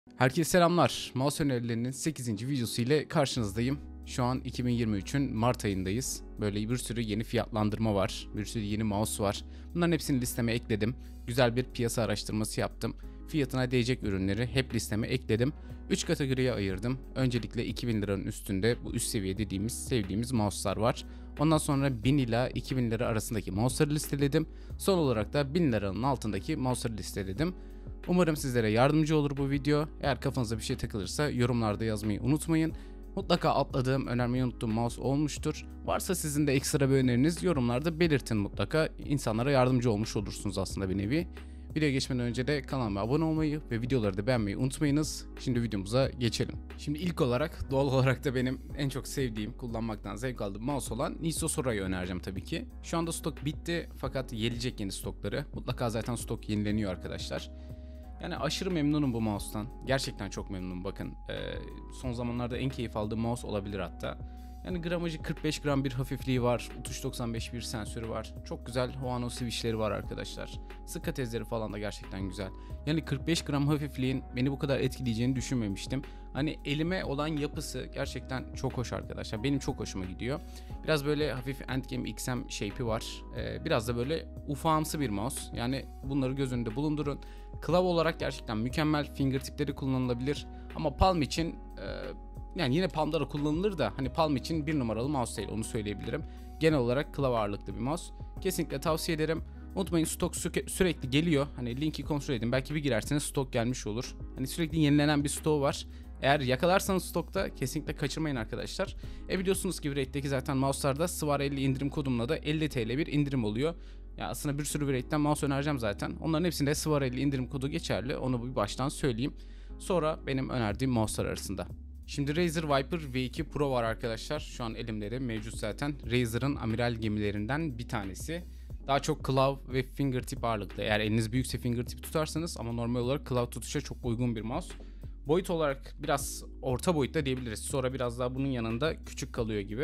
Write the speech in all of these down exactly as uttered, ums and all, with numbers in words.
Herkese selamlar. Mouse önerilerinin sekizinci videosu ile karşınızdayım. Şu an iki bin yirmi üçün Mart ayındayız. Böyle bir sürü yeni fiyatlandırma var. Bir sürü yeni mouse var. Bunların hepsini listeme ekledim. Güzel bir piyasa araştırması yaptım. Fiyatına değecek ürünleri hep listeme ekledim. üç kategoriye ayırdım. Öncelikle iki bin liranın üstünde bu üst seviye dediğimiz sevdiğimiz mouse'lar var. Ondan sonra bin ila iki bin lira arasındaki mouse'ları listeledim. Son olarak da bin liranın altındaki mouse'ları listeledim. Umarım sizlere yardımcı olur bu video. Eğer kafanıza bir şey takılırsa yorumlarda yazmayı unutmayın. Mutlaka atladığım, önermeyi unuttuğum mouse olmuştur. Varsa sizin de ekstra bir öneriniz yorumlarda belirtin mutlaka. İnsanlara yardımcı olmuş olursunuz aslında bir nevi. Videoya geçmeden önce de kanalıma abone olmayı ve videoları da beğenmeyi unutmayınız. Şimdi videomuza geçelim. Şimdi ilk olarak doğal olarak da benim en çok sevdiğim, kullanmaktan zevk aldığım mouse olan Niso Sora'yı önereceğim tabii ki. Şu anda stok bitti fakat gelecek yeni stokları. Mutlaka zaten stok yenileniyor arkadaşlar. Yani aşırı memnunum bu mouse'tan. Gerçekten çok memnunum bakın. Ee, son zamanlarda en keyif aldığım mouse olabilir hatta. Yani gramajı kırk beş gram bir hafifliği var. Tuş doksan beş bir sensörü var. Çok güzel Huano switchleri var arkadaşlar. Sıkı tezleri falan da gerçekten güzel. Yani kırk beş gram hafifliğin beni bu kadar etkileyeceğini düşünmemiştim. Hani elime olan yapısı gerçekten çok hoş arkadaşlar. Benim çok hoşuma gidiyor. Biraz böyle hafif Endgame X M shape'i var. Ee, biraz da böyle ufağımsı bir mouse. Yani bunları göz önünde bulundurun. Klavye olarak gerçekten mükemmel, fingertipleri kullanılabilir ama palm için e, yani yine palmda da kullanılır da hani palm için bir numaralı mouse değil, onu söyleyebilirim. Genel olarak klavye ağırlıklı bir mouse. Kesinlikle tavsiye ederim. Unutmayın, stok sü- sürekli geliyor. Hani linki kontrol edin. Belki bir girerseniz stok gelmiş olur. Hani sürekli yenilenen bir stoğu var. Eğer yakalarsanız stokta kesinlikle kaçırmayın arkadaşlar. E biliyorsunuz ki Wraith'teki zaten mouse'larda Svar elli indirim kodumla da elli TL bir indirim oluyor. Ya aslında bir sürü Wraith'ten mouse önereceğim zaten. Onların hepsinde Svar elli indirim kodu geçerli. Onu bir baştan söyleyeyim. Sonra benim önerdiğim mouse'lar arasında. Şimdi Razer Viper V iki Pro var arkadaşlar. Şu an elimde de mevcut zaten. Razer'ın amiral gemilerinden bir tanesi. Daha çok claw ve fingertip ağırlıklı. Eğer eliniz büyükse fingertip tutarsanız ama normal olarak claw tutuşa çok uygun bir mouse. Boyut olarak biraz orta boyutta diyebiliriz. Sonra biraz daha bunun yanında küçük kalıyor gibi.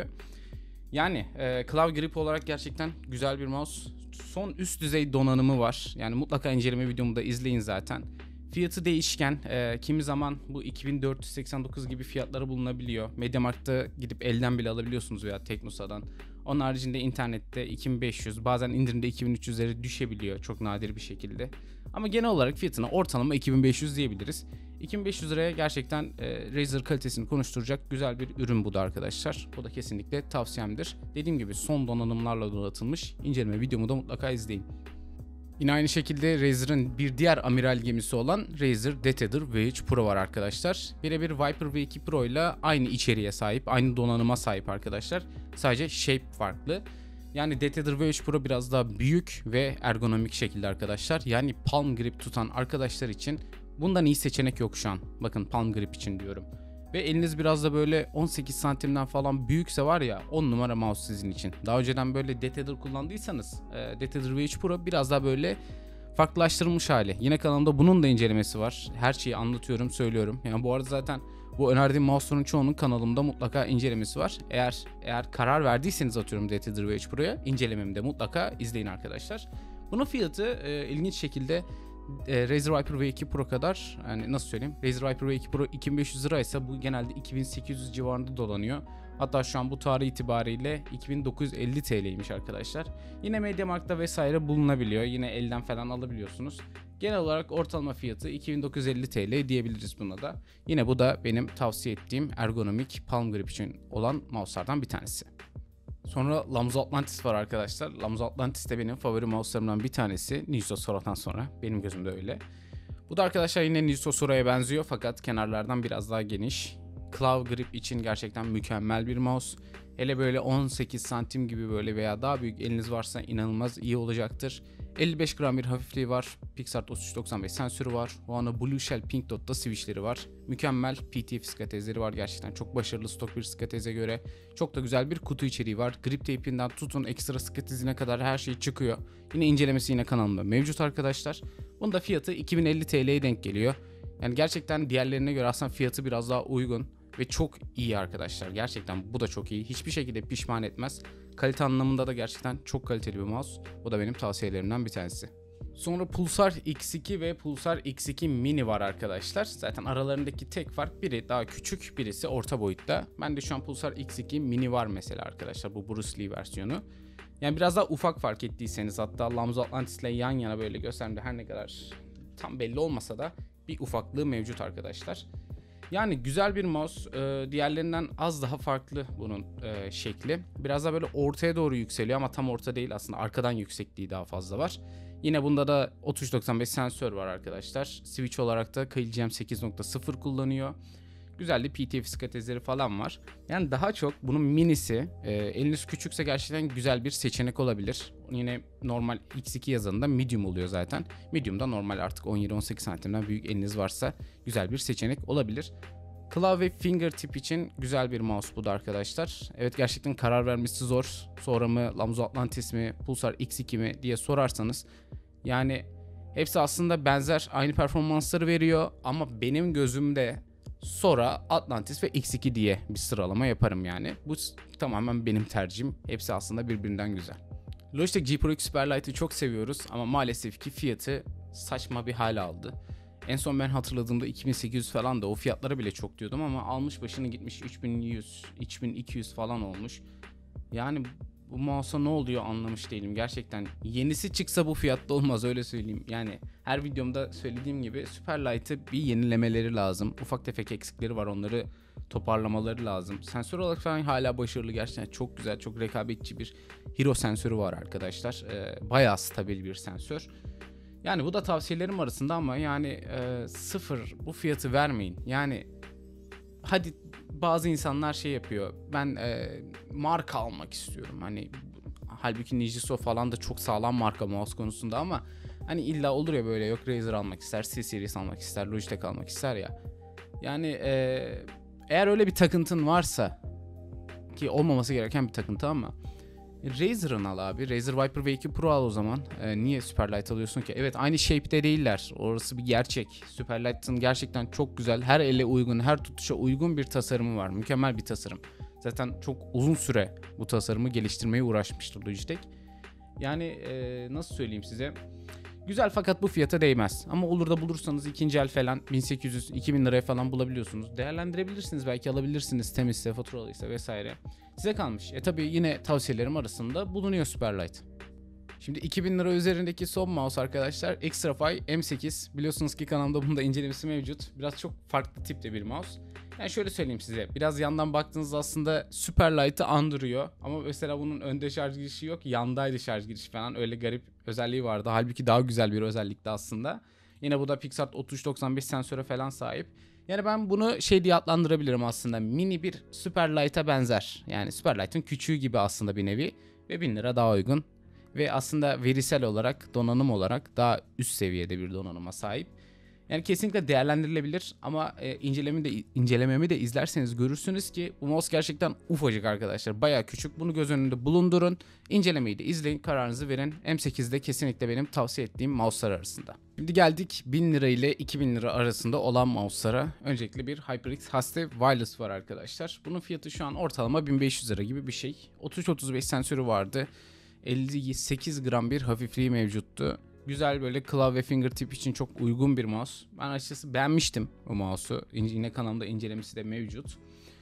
Yani e, claw grip olarak gerçekten güzel bir mouse. Son üst düzey donanımı var. Yani mutlaka inceleme videomu da izleyin zaten. Fiyatı değişken. E, kimi zaman bu iki bin dört yüz seksen dokuz gibi fiyatları bulunabiliyor. MediaMarkt'ta gidip elden bile alabiliyorsunuz veya Teknosa'dan. Onun haricinde internette iki bin beş yüz, bazen indirimde iki bin üç yüzlere düşebiliyor çok nadir bir şekilde. Ama genel olarak fiyatına ortalama iki bin beş yüz diyebiliriz. iki bin beş yüz liraya gerçekten e, Razer kalitesini konuşturacak güzel bir ürün bu da arkadaşlar. Bu da kesinlikle tavsiyemdir. Dediğim gibi son donanımlarla donatılmış. İnceleme videomu da mutlaka izleyin. Yine aynı şekilde Razer'ın bir diğer amiral gemisi olan Razer DeathAdder V üç Pro var arkadaşlar. Birebir Viper V iki Pro ile aynı içeriğe sahip, aynı donanıma sahip arkadaşlar. Sadece shape farklı. Yani DeathAdder V üç Pro biraz daha büyük ve ergonomik şekilde arkadaşlar. Yani palm grip tutan arkadaşlar için bundan iyi seçenek yok şu an. Bakın palm grip için diyorum. Ve eliniz biraz da böyle on sekiz santimden falan büyükse var ya, on numara mouse sizin için. Daha önceden böyle DeathAdder kullandıysanız e, DeathAdder V üç Pro biraz daha böyle farklılaştırılmış hali. Yine kanalımda bunun da incelemesi var. Her şeyi anlatıyorum, söylüyorum. Yani bu arada zaten bu önerdiğim mouse'ların çoğunun kanalımda mutlaka incelemesi var. Eğer eğer karar verdiyseniz atıyorum DeathAdder V üç Pro'ya, incelememi de mutlaka izleyin arkadaşlar. Bunun fiyatı e, ilginç şekilde E, Razer Viper V iki Pro kadar, yani nasıl söyleyeyim, Razer Viper V iki Pro iki bin beş yüz lira ise bu genelde iki bin sekiz yüz civarında dolanıyor. Hatta şu an bu tarih itibariyle iki bin dokuz yüz elli T L'ymiş arkadaşlar. Yine MediaMarkt'ta vesaire bulunabiliyor. Yine elden falan alabiliyorsunuz. Genel olarak ortalama fiyatı iki bin dokuz yüz elli T L diyebiliriz buna da. Yine bu da benim tavsiye ettiğim ergonomik palm grip için olan mouse'lardan bir tanesi. Sonra Lamzo Atlantis var arkadaşlar. Lamzo Atlantis de benim favori mouse'larımdan bir tanesi. Niso Sora'dan sonra. Benim gözümde öyle. Bu da arkadaşlar yine Niso Sora'ya benziyor fakat kenarlardan biraz daha geniş. Claw grip için gerçekten mükemmel bir mouse. Hele böyle on sekiz santim gibi böyle veya daha büyük eliniz varsa inanılmaz iyi olacaktır. elli beş gram bir hafifliği var. PixArt otuz üç doksan beş sensörü var. Huano Blue Shell Pink Dot'ta switchleri var. Mükemmel P T F skatezleri var gerçekten. Çok başarılı stok bir skateze göre. Çok da güzel bir kutu içeriği var. Grip tape'inden tutun ekstra skatezine kadar her şey çıkıyor. Yine incelemesi yine kanalımda mevcut arkadaşlar. Bunun da fiyatı iki bin elli T L'ye denk geliyor. Yani gerçekten diğerlerine göre aslında fiyatı biraz daha uygun. Ve çok iyi arkadaşlar. Gerçekten bu da çok iyi. Hiçbir şekilde pişman etmez. Kalite anlamında da gerçekten çok kaliteli bir mouse. Bu da benim tavsiyelerimden bir tanesi. Sonra Pulsar X iki ve Pulsar X iki Mini var arkadaşlar. Zaten aralarındaki tek fark, biri daha küçük, birisi orta boyutta. Ben de şu an Pulsar X iki Mini var mesela arkadaşlar, bu Bruce Lee versiyonu. Yani biraz daha ufak, fark ettiyseniz, hatta Lamzo Atlantis ile yan yana böyle gösterdiğimde her ne kadar tam belli olmasa da bir ufaklığı mevcut arkadaşlar. Yani güzel bir mouse. Ee, diğerlerinden az daha farklı bunun e, şekli. Biraz daha böyle ortaya doğru yükseliyor ama tam orta değil aslında. Arkadan yüksekliği daha fazla var. Yine bunda da otuz üç doksan beş sensör var arkadaşlar. Switch olarak da K L G M sekiz nokta sıfır kullanıyor. Güzel de P T F skatezleri falan var. Yani daha çok bunun minisi, e, eliniz küçükse gerçekten güzel bir seçenek olabilir. Yine normal X iki yazanında medium oluyor zaten. Medium'da normal artık on yedi on sekiz santimden büyük eliniz varsa güzel bir seçenek olabilir. Klavye fingertip için güzel bir mouse bu da arkadaşlar. Evet, gerçekten karar vermesi zor. Sonra mı Lamzo Atlantis mi, Pulsar X iki mi diye sorarsanız, yani hepsi aslında benzer, aynı performansları veriyor ama benim gözümde sonra Atlantis ve X iki diye bir sıralama yaparım yani. Bu tamamen benim tercihim. Hepsi aslında birbirinden güzel. Logitech G Pro X Superlight'ı çok seviyoruz ama maalesef ki fiyatı saçma bir hal aldı. En son ben hatırladığımda iki bin sekiz yüz falan da, o fiyatlara bile çok diyordum ama almış başını gitmiş üç bin yüz, üç bin iki yüz falan olmuş. Yani bu mouse'a ne oluyor anlamış değilim gerçekten. Yenisi çıksa bu fiyatta olmaz, öyle söyleyeyim. Yani her videomda söylediğim gibi Superlight'ı bir yenilemeleri lazım. Ufak tefek eksikleri var, onları toparlamaları lazım. Sensör olarak falan hala başarılı, gerçekten çok güzel, çok rekabetçi bir Hero sensörü var arkadaşlar. Ee, bayağı stabil bir sensör. Yani bu da tavsiyelerim arasında ama yani e, sıfır bu fiyatı vermeyin. Yani hadi bazı insanlar şey yapıyor. Ben e, marka almak istiyorum. Hani halbuki Nijiso falan da çok sağlam marka mouse konusunda ama hani illa olur ya böyle, yok Razer almak ister, C-Series almak ister, Logitech almak ister ya. Yani e, eğer öyle bir takıntın varsa, ki olmaması gereken bir takıntı ama, Razer'ın al abi. Razer Viper V iki Pro al o zaman. Ee, niye Superlight alıyorsun ki? Evet, aynı shape'de değiller. Orası bir gerçek. Superlight'ın gerçekten çok güzel, her ele uygun, her tutuşa uygun bir tasarımı var. Mükemmel bir tasarım. Zaten çok uzun süre bu tasarımı geliştirmeye uğraşmıştır Logitech. Yani ee, nasıl söyleyeyim size? Güzel fakat bu fiyata değmez. Ama olur da bulursanız ikinci el falan bin sekiz yüz iki bin liraya falan bulabiliyorsunuz. Değerlendirebilirsiniz, belki alabilirsiniz temizse, faturalıysa vesaire. Size kalmış. E tabi yine tavsiyelerim arasında bulunuyor Superlight. Şimdi iki bin lira üzerindeki son mouse arkadaşlar Xtrfy M sekiz. Biliyorsunuz ki kanalımda bunun da incelemesi mevcut. Biraz çok farklı tipte bir mouse. Yani şöyle söyleyeyim size. Biraz yandan baktığınızda aslında Superlight'ı andırıyor. Ama mesela bunun önde şarj girişi yok. Yandaydı şarj girişi falan. Öyle garip özelliği vardı. Halbuki daha güzel bir özellikti aslında. Yine bu da Pixart otuz üç doksan beş sensöre falan sahip. Yani ben bunu şey diye adlandırabilirim aslında. Mini bir Superlight'a benzer. Yani Superlight'ın küçüğü gibi aslında bir nevi. Ve bin lira daha uygun. Ve aslında verisel olarak, donanım olarak daha üst seviyede bir donanıma sahip. Yani kesinlikle değerlendirilebilir ama e, incelememi de incelememi de izlerseniz görürsünüz ki bu mouse gerçekten ufacık arkadaşlar. Bayağı küçük. Bunu göz önünde bulundurun. İncelemeyi de izleyin, kararınızı verin. M sekiz de kesinlikle benim tavsiye ettiğim mouse'lar arasında. Şimdi geldik bin lira ile iki bin lira arasında olan mouse'lara. Öncelikle bir HyperX Haste Wireless var arkadaşlar. Bunun fiyatı şu an ortalama bin beş yüz lira gibi bir şey. otuz üç otuz beş sensörü vardı. elli sekiz gram bir hafifliği mevcuttu. Güzel, böyle klavye fingertip için çok uygun bir mouse. Ben açıkçası beğenmiştim o mouse'u. Yine kanalımda incelemesi de mevcut.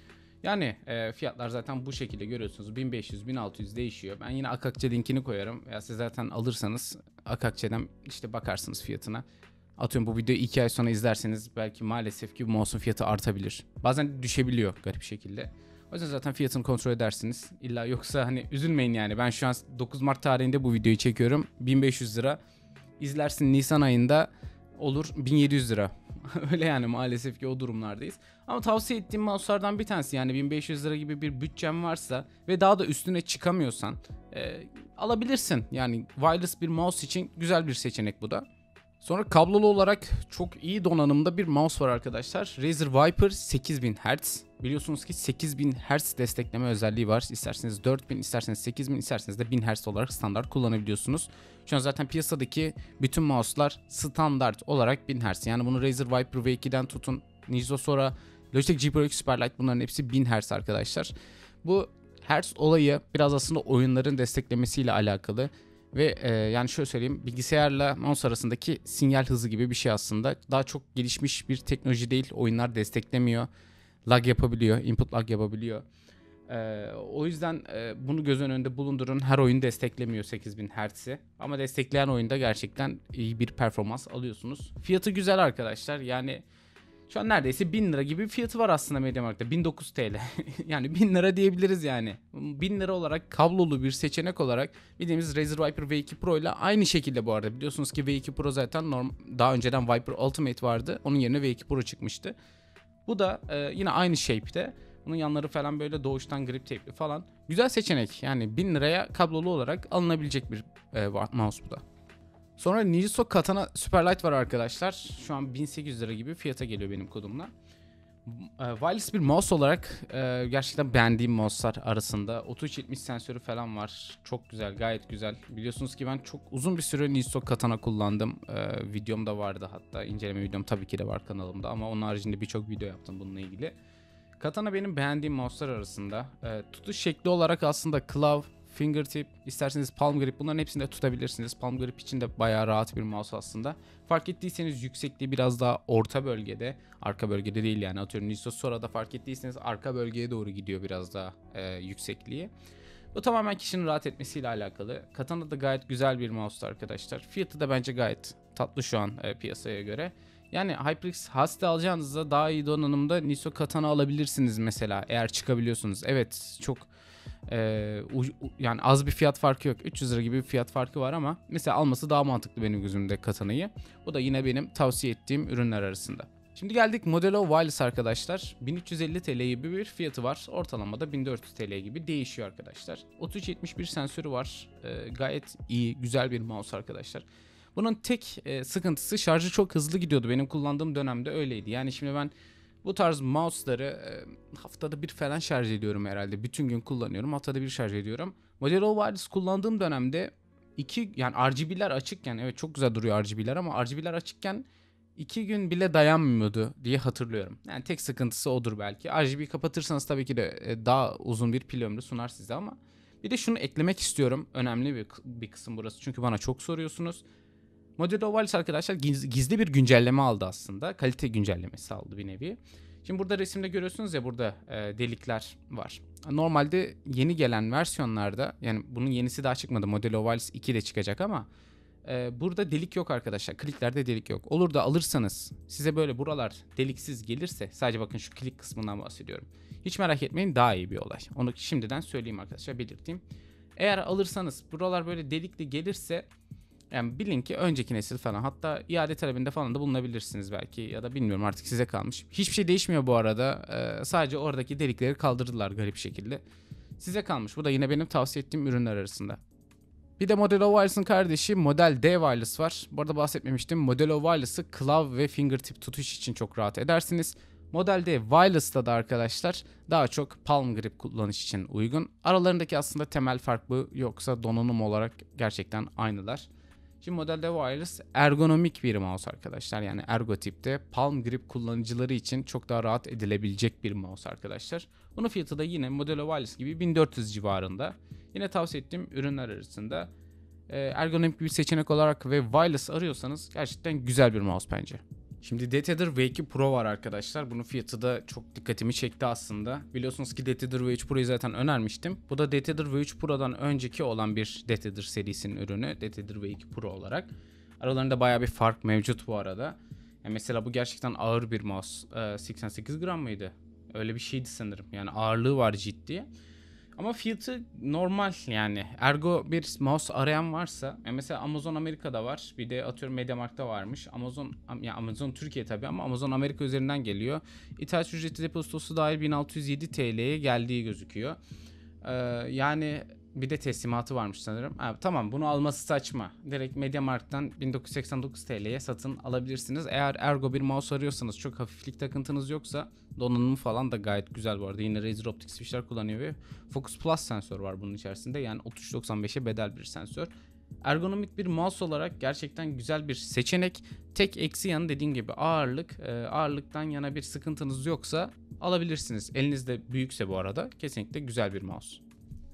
Yani e, fiyatlar zaten bu şekilde görüyorsunuz. bin beş yüz bin altı yüz değişiyor. Ben yine Akakçe linkini koyarım. Veya siz zaten alırsanız Akakçe'den işte bakarsınız fiyatına. Atıyorum bu videoyu iki ay sonra izlerseniz belki maalesef ki bu mouse'un fiyatı artabilir. Bazen düşebiliyor garip şekilde. O yüzden zaten fiyatını kontrol edersiniz. İlla yoksa hani üzülmeyin yani. Ben şu an dokuz Mart tarihinde bu videoyu çekiyorum. bin beş yüz lira. İzlersin Nisan ayında olur bin yedi yüz lira. Öyle yani, maalesef ki o durumlardayız. Ama tavsiye ettiğim mouse'lardan bir tanesi, yani bin beş yüz lira gibi bir bütçem varsa ve daha da üstüne çıkamıyorsan e, alabilirsin. Yani wireless bir mouse için güzel bir seçenek bu da. Sonra kablolu olarak çok iyi donanımda bir mouse var arkadaşlar. Razer Viper sekiz bin hertz. Biliyorsunuz ki sekiz bin hertz destekleme özelliği var. İsterseniz dört bin, isterseniz sekiz bin, isterseniz de bin hertz olarak standart kullanabiliyorsunuz. Şu an zaten piyasadaki bütün mouse'lar standart olarak bin hertz. Yani bunu Razer Viper V iki'den tutun, Nijiso, sonra Logitech G Pro X Superlight, bunların hepsi bin hertz arkadaşlar. Bu hertz olayı biraz aslında oyunların desteklemesiyle alakalı. Ve e, yani şöyle söyleyeyim, bilgisayarla mouse arasındaki sinyal hızı gibi bir şey aslında. Daha çok gelişmiş bir teknoloji değil. Oyunlar desteklemiyor. Lag yapabiliyor, input lag yapabiliyor. Ee, o yüzden e, bunu göz önünde bulundurun. Her oyun desteklemiyor sekiz bin hertz'i. Ama destekleyen oyunda gerçekten iyi bir performans alıyorsunuz. Fiyatı güzel arkadaşlar. Yani şu an neredeyse bin lira gibi bir fiyatı var aslında MediaMarkt'ta. bin dokuz TL. Yani bin lira diyebiliriz yani. bin lira olarak kablolu bir seçenek olarak bildiğimiz Razer Viper V iki Pro ile aynı şekilde bu arada. Biliyorsunuz ki V iki Pro zaten norm daha önceden Viper Ultimate vardı. Onun yerine V iki Pro çıkmıştı. Bu da e, yine aynı shape'te. Bunun yanları falan böyle doğuştan grip tape'li falan. Güzel seçenek. Yani bin liraya kablolu olarak alınabilecek bir e, mouse bu da. Sonra Nilso Katana Superlight var arkadaşlar. Şu an bin sekiz yüz lira gibi fiyata geliyor benim kodumla. E, wireless bir mouse olarak e, gerçekten beğendiğim mouse'lar arasında. otuz üç yetmiş sensörü falan var. Çok güzel, gayet güzel. Biliyorsunuz ki ben çok uzun bir süre Nilso Katana kullandım. E, videom da vardı hatta. İnceleme videom tabii ki de var kanalımda. Ama onun haricinde birçok video yaptım bununla ilgili. Katana benim beğendiğim mouse'lar arasında. E, tutuş şekli olarak aslında clav, fingertip, isterseniz palm grip, bunların hepsini de tutabilirsiniz. Palm grip için de bayağı rahat bir mouse aslında. Fark ettiyseniz yüksekliği biraz daha orta bölgede, arka bölgede değil yani. Atıyorum Nilso Sora'da fark ettiyseniz arka bölgeye doğru gidiyor biraz daha e, yüksekliği. Bu tamamen kişinin rahat etmesiyle alakalı. Katana da gayet güzel bir mouse arkadaşlar. Fiyatı da bence gayet tatlı şu an e, piyasaya göre. Yani HyperX Husky alacağınızda daha iyi donanımda Nilso Katana alabilirsiniz mesela, eğer çıkabiliyorsunuz. Evet, çok e, u, u, yani az bir fiyat farkı yok. üç yüz lira gibi bir fiyat farkı var ama mesela alması daha mantıklı benim gözümde Katana'yı. Bu da yine benim tavsiye ettiğim ürünler arasında. Şimdi geldik Modelo Wireless arkadaşlar. bin üç yüz elli TL gibi bir fiyatı var. Ortalamada bin dört yüz TL gibi değişiyor arkadaşlar. otuz üç yetmiş bir sensörü var. E, gayet iyi, güzel bir mouse arkadaşlar. Bunun tek e, sıkıntısı, şarjı çok hızlı gidiyordu. Benim kullandığım dönemde öyleydi. Yani şimdi ben bu tarz mouse'ları e, haftada bir falan şarj ediyorum herhalde. Bütün gün kullanıyorum. Haftada bir şarj ediyorum. Modelo Wireless kullandığım dönemde iki, yani R G B'ler açıkken, evet çok güzel duruyor R G B'ler ama R G B'ler açıkken iki gün bile dayanmıyordu diye hatırlıyorum. Yani tek sıkıntısı odur belki. R G B'yi kapatırsanız tabii ki de e, daha uzun bir pil ömrü sunar size ama bir de şunu eklemek istiyorum. Önemli bir, bir kısım burası. Çünkü bana çok soruyorsunuz. Modelo Wireless arkadaşlar gizli bir güncelleme aldı aslında. Kalite güncellemesi aldı bir nevi. Şimdi burada resimde görüyorsunuz ya, burada e, delikler var. Normalde yeni gelen versiyonlarda, yani bunun yenisi daha çıkmadı. Modelo Wireless iki de çıkacak ama e, burada delik yok arkadaşlar. Kliklerde delik yok. Olur da alırsanız size böyle buralar deliksiz gelirse, sadece bakın şu klik kısmından bahsediyorum. Hiç merak etmeyin, daha iyi bir olay. Onu şimdiden söyleyeyim arkadaşlar, belirteyim. Eğer alırsanız buralar böyle delikli gelirse, yani bilin ki önceki nesil falan, hatta iade talebinde falan da bulunabilirsiniz belki, ya da bilmiyorum, artık size kalmış. Hiçbir şey değişmiyor bu arada. Ee, sadece oradaki delikleri kaldırdılar garip şekilde. Size kalmış. Bu da yine benim tavsiye ettiğim ürünler arasında. Bir de Modelo Wireless'ın kardeşi Model D Wireless var. Bu arada bahsetmemiştim. Modelo Wireless'ı clav ve fingertip tutuş için çok rahat edersiniz. Model D Wireless'ta da arkadaşlar daha çok palm grip kullanış için uygun. Aralarındaki aslında temel fark bu. Yoksa donanım olarak gerçekten aynılar. Şimdi modelde wireless ergonomik bir mouse arkadaşlar. Yani ergo tipte palm grip kullanıcıları için çok daha rahat edilebilecek bir mouse arkadaşlar. Bunun fiyatı da yine Modelo Wireless gibi bin dört yüz civarında. Yine tavsiye ettiğim ürünler arasında. Ee, ergonomik bir seçenek olarak ve wireless arıyorsanız gerçekten güzel bir mouse bence. Şimdi DTEDR V iki Pro var arkadaşlar. Bunun fiyatı da çok dikkatimi çekti aslında. Biliyorsunuz ki DTEDR V üç Pro'yu zaten önermiştim. Bu da DTEDR V üç Pro'dan önceki olan bir DTEDR serisinin ürünü. DTEDR V iki Pro olarak. Aralarında bayağı bir fark mevcut bu arada. Yani mesela bu gerçekten ağır bir mouse. Ee, seksen sekiz gram mıydı? Öyle bir şeydi sanırım. Yani ağırlığı var ciddi. Ama fiyatı normal yani. Ergo bir mouse arayan varsa, yani mesela Amazon Amerika'da var. Bir de atıyorum MediaMarkt'ta varmış. Amazon, yani Amazon Türkiye tabii ama Amazon Amerika üzerinden geliyor. İthalat ücreti depozitosu dahil bin altı yüz yedi TL'ye geldiği gözüküyor. Ee, yani bir de teslimatı varmış sanırım. Ha, tamam, bunu alması saçma. Direkt MediaMarkt'tan bin dokuz yüz seksen dokuz TL'ye satın alabilirsiniz. Eğer ergo bir mouse arıyorsanız, çok hafiflik takıntınız yoksa, donanımı falan da gayet güzel bu arada. Yine Razer Optics switch'ler kullanıyor ve Focus Plus sensör var bunun içerisinde. Yani otuz üç doksan beşe bedel bir sensör. Ergonomik bir mouse olarak gerçekten güzel bir seçenek. Tek eksi yanı dediğim gibi ağırlık. Ee, ağırlıktan yana bir sıkıntınız yoksa alabilirsiniz. Elinizde büyükse bu arada kesinlikle güzel bir mouse.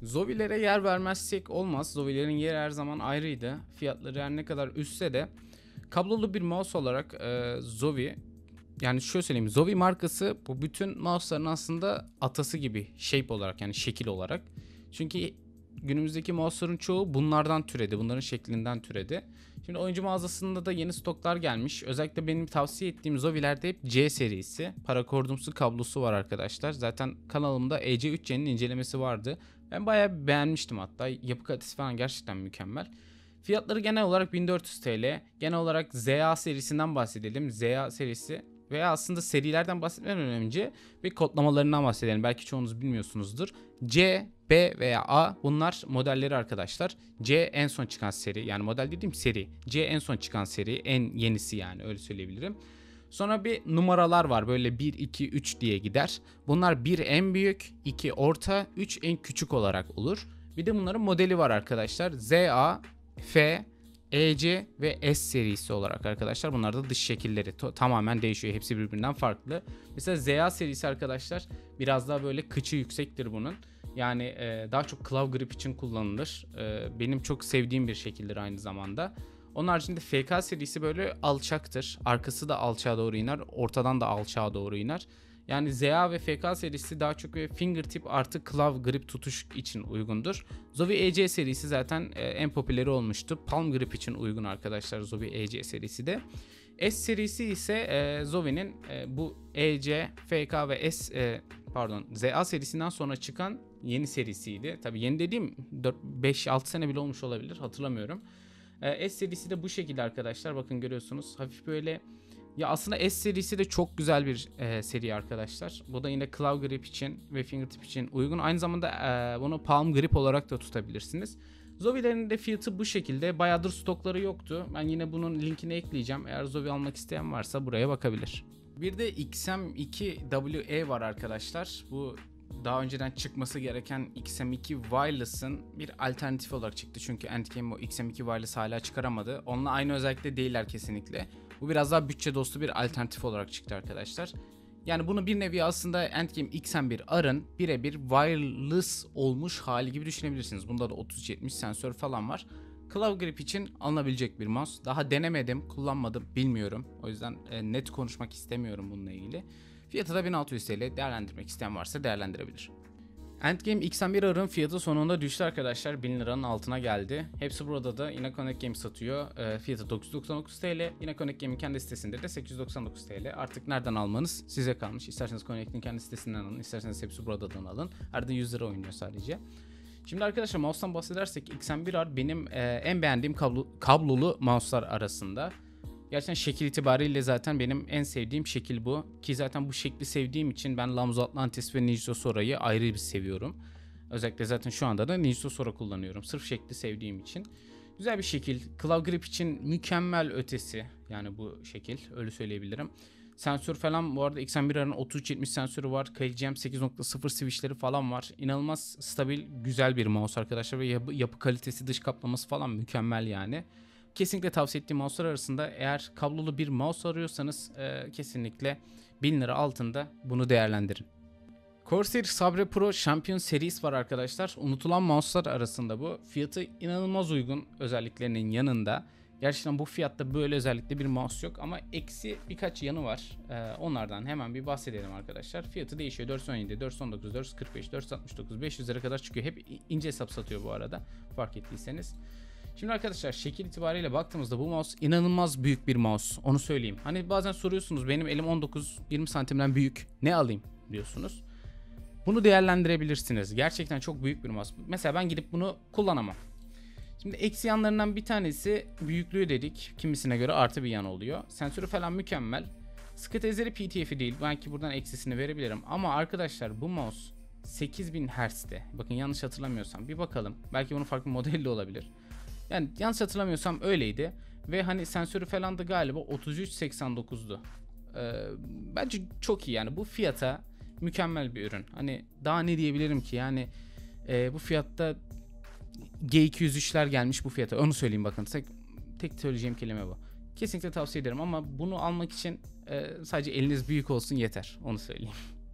Zovi'lere yer vermezsek olmaz. Zovi'lerin yeri her zaman ayrıydı. Fiyatları her ne kadar üstse de kablolu bir mouse olarak e, Zovi, yani şöyle söyleyeyim, Zovi markası bu bütün mouse'ların aslında atası gibi shape olarak, yani şekil olarak. Çünkü günümüzdeki mouse'ların çoğu bunlardan türedi. Bunların şeklinden türedi. Şimdi oyuncu mağazasında da yeni stoklar gelmiş. Özellikle benim tavsiye ettiğim Zovi'lerde hep C serisi. Parakordumsu kablosu var arkadaşlar. Zaten kanalımda E C üç C'nin incelemesi vardı. Ben bayağı beğenmiştim hatta. Yapı kalitesi falan gerçekten mükemmel. Fiyatları genel olarak bin dört yüz T L. Genel olarak Z A serisinden bahsedelim. Z A serisi veya aslında serilerden bahsetmeden önce bir kodlamalarından bahsedelim. Belki çoğunuz bilmiyorsunuzdur. C, B veya A bunlar modelleri arkadaşlar. C en son çıkan seri, yani model dediğim seri. C en son çıkan seri, en yenisi, yani öyle söyleyebilirim. Sonra bir numaralar var, böyle bir, iki, üç diye gider. Bunlar bir en büyük, iki orta, üç en küçük olarak olur. Bir de bunların modeli var arkadaşlar. Z A, F, E C ve S serisi olarak arkadaşlar. Bunlar da dış şekilleri tamamen değişiyor. Hepsi birbirinden farklı. Mesela Z A serisi arkadaşlar biraz daha böyle kıçı yüksektir bunun. Yani e, daha çok claw grip için kullanılır. E, benim çok sevdiğim bir şekildir aynı zamanda. Onun haricinde F K serisi böyle alçaktır. Arkası da alçağa doğru iner. Ortadan da alçağa doğru iner. Yani Z A ve F K serisi daha çok fingertip artı claw grip tutuş için uygundur. Zovi E C serisi zaten e, en popüleri olmuştu. Palm grip için uygun arkadaşlar Zovi E C serisi de. S serisi ise e, Zovi'nin e, bu E C, F K ve S e, pardon Z A serisinden sonra çıkan yeni serisiydi. Tabii yeni dediğim dört beş altı sene bile olmuş olabilir, hatırlamıyorum. E, S serisi de bu şekilde arkadaşlar. Bakın görüyorsunuz. Hafif böyle, ya aslında S serisi de çok güzel bir e, seri arkadaşlar. Bu da yine claw grip için ve fingertip için uygun. Aynı zamanda e, bunu palm grip olarak da tutabilirsiniz. Zovi'lerin de fiyatı bu şekilde. Bayağıdır stokları yoktu. Ben yine bunun linkini ekleyeceğim. Eğer Zovi almak isteyen varsa buraya bakabilir. Bir de X M iki W E var arkadaşlar. Bu daha önceden çıkması gereken X M iki Wireless'ın bir alternatifi olarak çıktı. Çünkü Endgame o X M iki Wireless hala çıkaramadı. Onunla aynı özellikle değiller kesinlikle. Bu biraz daha bütçe dostu bir alternatif olarak çıktı arkadaşlar. Yani bunu bir nevi aslında Endgame X M bir R'ın birebir wireless olmuş hali gibi düşünebilirsiniz. Bunda da otuz yetmiş sensör falan var. Claw grip için alınabilecek bir mouse. Daha denemedim, kullanmadım, bilmiyorum. O yüzden e, net konuşmak istemiyorum bununla ilgili. Fiyatı da bin altı yüz T L. Değerlendirmek isteyen varsa değerlendirebilir. Endgame X M bir R'ın fiyatı sonunda düştü arkadaşlar. bin liranın altına geldi. Hepsi burada da yine Connect Game satıyor. E, fiyatı dokuz yüz doksan dokuz T L. Yine Connect Game'in kendi sitesinde de sekiz yüz doksan dokuz T L. Artık nereden almanız size kalmış. İsterseniz Connect'in kendi sitesinden alın. İsterseniz hepsi buradan alın. Arada yüz lira oynuyor sadece. Şimdi arkadaşlar mouse'tan bahsedersek X M bir R benim e, en beğendiğim kablo, kablolu mouse'lar arasında. Gerçekten şekil itibariyle zaten benim en sevdiğim şekil bu. Ki zaten bu şekli sevdiğim için ben Lamzo Atlantis ve Nitro Sora'yı ayrı bir seviyorum. Özellikle zaten şu anda da Nitro Sora kullanıyorum. Sırf şekli sevdiğim için. Güzel bir şekil. Claw grip için mükemmel ötesi. Yani bu şekil. Öyle söyleyebilirim. Sensör falan bu arada X M bir R'ın otuz üç yetmiş sensörü var. K G M sekiz nokta sıfır switchleri falan var. İnanılmaz stabil, güzel bir mouse arkadaşlar. Ve yapı, yapı kalitesi, dış kaplaması falan mükemmel yani. Kesinlikle tavsiye ettiğim mouse'lar arasında eğer kablolu bir mouse arıyorsanız e, kesinlikle bin lira altında bunu değerlendirin. Corsair Sabre Pro Champion Series var arkadaşlar. Unutulan mouse'lar arasında bu. Fiyatı inanılmaz uygun özelliklerinin yanında. Gerçekten bu fiyatta böyle özellikle bir mouse yok ama eksi birkaç yanı var. Ee, onlardan hemen bir bahsedelim arkadaşlar. Fiyatı değişiyor. dört yüz on yedi, dört yüz on dokuz, dört yüz kırk beş, dört yüz altmış dokuz, beş yüzlere kadar çıkıyor. Hep ince hesap satıyor bu arada. Fark ettiyseniz. Şimdi arkadaşlar şekil itibariyle baktığımızda bu mouse inanılmaz büyük bir mouse. Onu söyleyeyim. Hani bazen soruyorsunuz benim elim on dokuz yirmi santimden büyük. Ne alayım diyorsunuz. Bunu değerlendirebilirsiniz. Gerçekten çok büyük bir mouse. Mesela ben gidip bunu kullanamam. Şimdi eksi yanlarından bir tanesi büyüklüğü dedik. Kimisine göre artı bir yan oluyor. Sensörü falan mükemmel. Sıkı tezleri P T F'i değil. Belki buradan eksisini verebilirim. Ama arkadaşlar bu mouse sekiz bin Hz'de. Bakın yanlış hatırlamıyorsam. Bir bakalım. Belki bunun farklı modeli de olabilir. Yani yanlış hatırlamıyorsam öyleydi. Ve hani sensörü falan da galiba otuz üç seksen dokuzdu. Ee, bence çok iyi yani. Bu fiyata mükemmel bir ürün. Hani daha ne diyebilirim ki yani e, bu fiyatta G iki yüz üçler gelmiş bu fiyata. Onu söyleyeyim bakın. Tek, tek söyleyeceğim kelime bu. Kesinlikle tavsiye ederim ama bunu almak için e, sadece eliniz büyük olsun yeter. Onu söyleyeyim.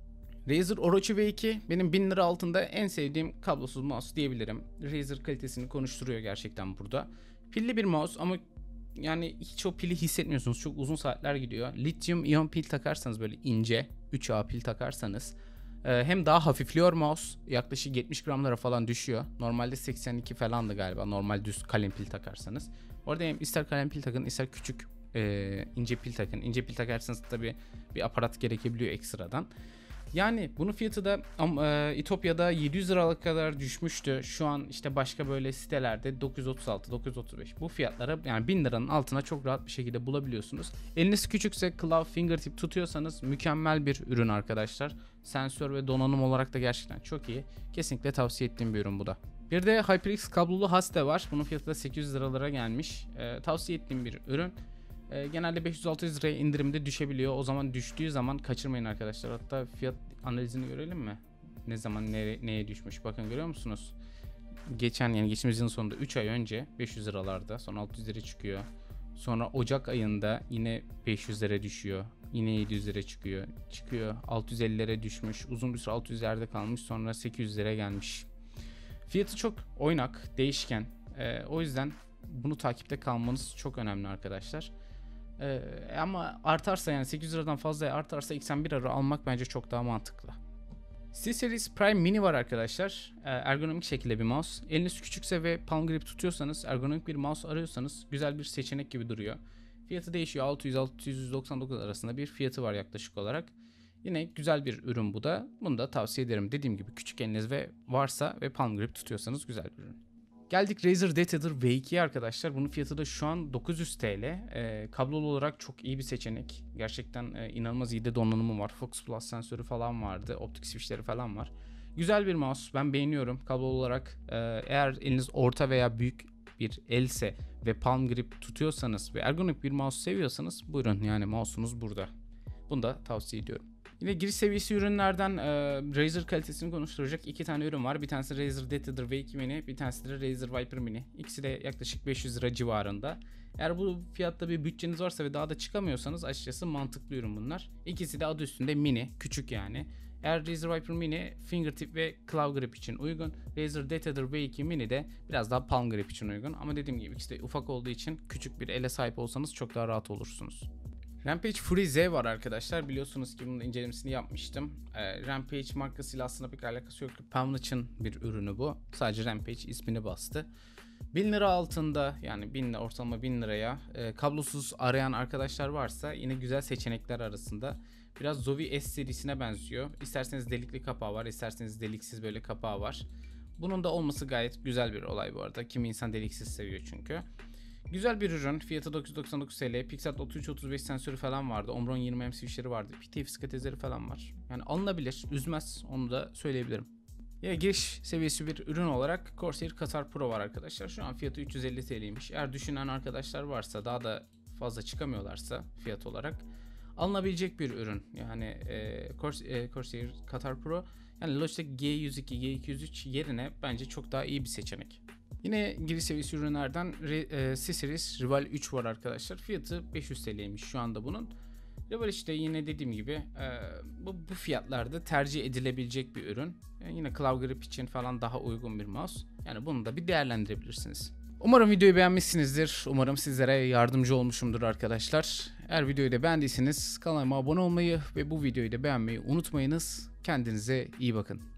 Razer Orochi V iki benim bin lira altında en sevdiğim kablosuz mouse diyebilirim. Razer kalitesini konuşturuyor gerçekten burada. Pilli bir mouse ama yani hiç o pili hissetmiyorsunuz. Çok uzun saatler gidiyor. Lityum iyon pil takarsanız, böyle ince üç A pil takarsanız hem daha hafifliyor mouse. Yaklaşık yetmiş gramlara falan düşüyor. Normalde seksen iki falandı galiba. Normal düz kalem pil takarsanız. Orada hem ister kalem pil takın, ister küçük e, ince pil takın. İnce pil takarsanız tabi bir aparat gerekebiliyor ekstradan. Yani bunun fiyatı da e, İtopya'da yedi yüz liralık kadar düşmüştü. Şu an işte başka böyle sitelerde dokuz yüz otuz altı dokuz yüz otuz beş bu fiyatlara, yani bin liranın altına çok rahat bir şekilde bulabiliyorsunuz. Eliniz küçükse, Claw fingertip tutuyorsanız mükemmel bir ürün arkadaşlar. Sensör ve donanım olarak da gerçekten çok iyi. Kesinlikle tavsiye ettiğim bir ürün bu da. Bir de HyperX kablolu Haste var. Bunun fiyatı da sekiz yüz liralara gelmiş. E, tavsiye ettiğim bir ürün. E, genelde beş yüz altı yüz liraya indirimde düşebiliyor. O zaman düştüğü zaman kaçırmayın arkadaşlar. Hatta fiyat analizini görelim mi? Ne zaman neye, neye düşmüş? Bakın, görüyor musunuz? Geçen, yani geçtiğimiz yılın sonunda üç ay önce beş yüz liralarda, sonra altı yüz lira çıkıyor. Sonra Ocak ayında yine beş yüz lira düşüyor. Yine yedi yüz lira çıkıyor. Çıkıyor. altı yüz elli lira düşmüş. Uzun bir süre altı yüzlerde kalmış. Sonra sekiz yüz lira gelmiş. Fiyatı çok oynak, değişken. Ee, o yüzden bunu takipte kalmanız çok önemli arkadaşlar. Ee, ama artarsa, yani sekiz yüz liradan fazla artarsa X M bir arı almak bence çok daha mantıklı. C-Series Prime Mini var arkadaşlar. Ee, ergonomik şekilde bir mouse. Eliniz küçükse ve palm grip tutuyorsanız, ergonomik bir mouse arıyorsanız güzel bir seçenek gibi duruyor. Fiyatı değişiyor. altı yüz altı yüz doksan dokuz arasında bir fiyatı var yaklaşık olarak. Yine güzel bir ürün bu da. Bunu da tavsiye ederim. Dediğim gibi küçük eliniz ve varsa ve palm grip tutuyorsanız güzel bir ürün. Geldik Razer DeathAdder V iki'ye arkadaşlar. Bunun fiyatı da şu an dokuz yüz TL. E, kablolu olarak çok iyi bir seçenek. Gerçekten e, inanılmaz iyi de donanımı var. Focus Plus sensörü falan vardı. Optik switchleri falan var. Güzel bir mouse. Ben beğeniyorum. Kablolu olarak e, eğer eliniz orta veya büyük bir else ve palm grip tutuyorsanız ve ergonomik bir mouse seviyorsanız buyurun, yani mouse'unuz burada. Bunu da tavsiye ediyorum. Yine giriş seviyesi ürünlerden e, Razer kalitesini konuşturacak iki tane ürün var. Bir tanesi Razer DeathAdder V iki Mini, bir tanesi de Razer Viper Mini. İkisi de yaklaşık beş yüz lira civarında. Eğer bu fiyatta bir bütçeniz varsa ve daha da çıkamıyorsanız açıkçası mantıklı ürün bunlar. İkisi de adı üstünde mini, küçük yani. Eğer Razer Viper Mini fingertip ve claw grip için uygun, Razer DeathAdder V iki Mini de biraz daha palm grip için uygun. Ama dediğim gibi ikisi de ufak olduğu için küçük bir ele sahip olsanız çok daha rahat olursunuz. Rampage Fury Z var arkadaşlar. Biliyorsunuz ki bunun incelemesini yapmıştım. Ee, Rampage markasıyla aslında pek alakası yok. Pavnich'in bir ürünü bu. Sadece Rampage ismini bastı. bin lira altında, yani bin, ortalama bin liraya e, kablosuz arayan arkadaşlar varsa yine güzel seçenekler arasında. Biraz Zowie S serisine benziyor. İsterseniz delikli kapağı var, isterseniz deliksiz böyle kapağı var. Bunun da olması gayet güzel bir olay bu arada. Kimi insan deliksiz seviyor çünkü. Güzel bir ürün. Fiyatı dokuz yüz doksan dokuz TL. Pixart otuz üç otuz beş sensörü falan vardı. Omron yirmi M switchleri vardı. P T F skatezleri falan var. Yani alınabilir. Üzmez. Onu da söyleyebilirim. Ya giriş seviyesi bir ürün olarak Corsair Qatar Pro var arkadaşlar. Şu an fiyatı üç yüz elli TL'ymiş. Eğer düşünen arkadaşlar varsa, daha da fazla çıkamıyorlarsa fiyat olarak alınabilecek bir ürün. Yani e, Corsair Qatar Pro, yani Logitech G yüz iki, G iki yüz üç yerine bence çok daha iyi bir seçenek. Yine giriş seviyesi ürünlerden e, C-Series Rival üç var arkadaşlar. Fiyatı beş yüz TL'ymiş şu anda bunun. Rival işte yine dediğim gibi e, bu, bu fiyatlarda tercih edilebilecek bir ürün. Yani yine claw grip için falan daha uygun bir mouse. Yani bunu da bir değerlendirebilirsiniz. Umarım videoyu beğenmişsinizdir. Umarım sizlere yardımcı olmuşumdur arkadaşlar. Eğer videoyu da beğendiyseniz kanalıma abone olmayı ve bu videoyu da beğenmeyi unutmayınız. Kendinize iyi bakın.